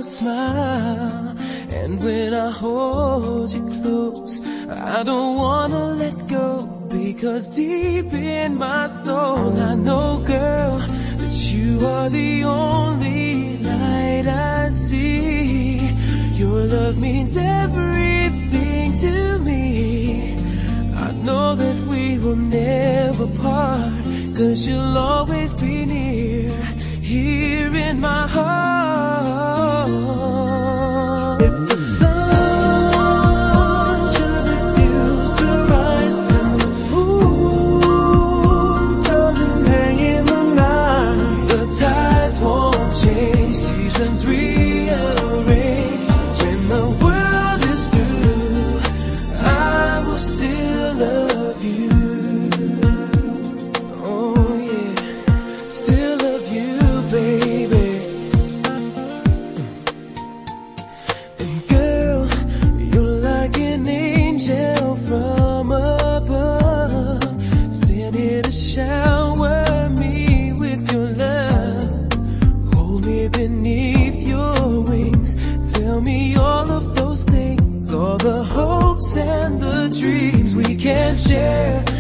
your smile, and when I hold you close, I don't wanna let go, because deep in my soul I know, girl, that you are the only light I see. Your love means everything to me. I know that we will never part, 'cause you'll always be near, here in my heart. If the sun should refuse to rise and the moon doesn't hang in the night, the tides won't change, seasons rearrange. When the world is through, I will still love you. Oh yeah, still love you, baby. And girl, you're like an angel from above, sent here to shower me with your love. Hold me beneath your wings, tell me all of those things, all the hopes and the dreams we can share.